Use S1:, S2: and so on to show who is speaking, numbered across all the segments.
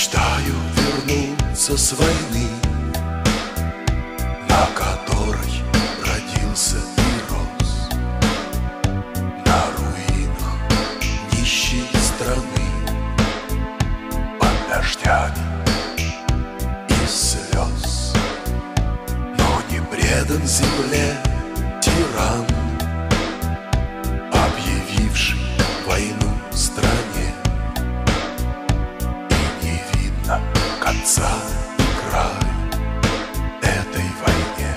S1: Мечтаю вернуться с войны, на которой родился и рос, на руинах нищей страны, под дождями и слез. Но не предан земле тиран, объявивший войну стране. Конца и края этой войне.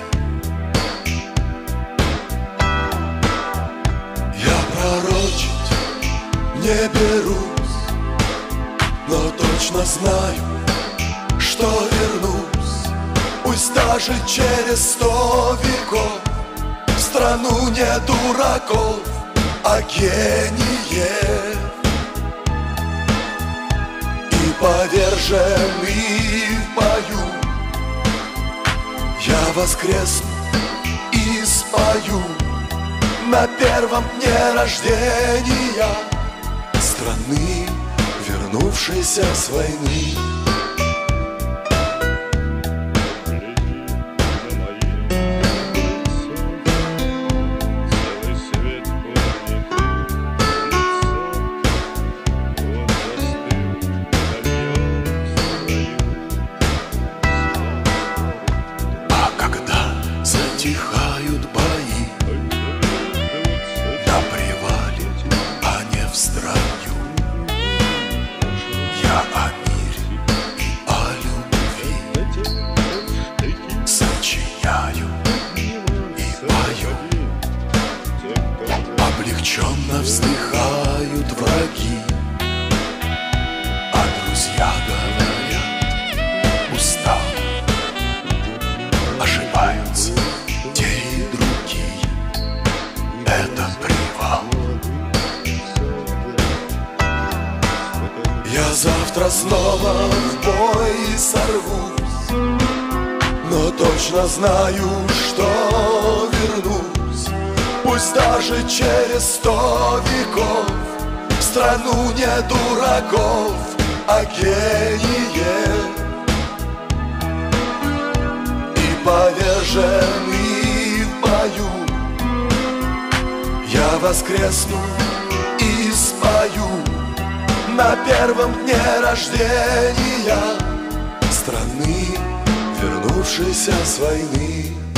S1: Я пророчить не берусь, но точно знаю, что вернусь. Пусть даже через 100 веков, в страну не дураков, а гениев. Поверженный в бою, я воскресну и спою на первом дне рождения страны, вернувшейся с войны. Затихают бои на привале, а не в строю. Я о мире и о любви сочиняю и пою. Облегченно вздыхают враги, а друзья говорят: устал. Ошибаются те и другие, это привал. Я завтра снова в бой сорвусь, но точно знаю, что вернусь. Пусть даже через 100 веков, в страну не дураков, а гениев. Поверженный в бою, я воскресну и спою на первом дне рождения страны, вернувшейся с войны.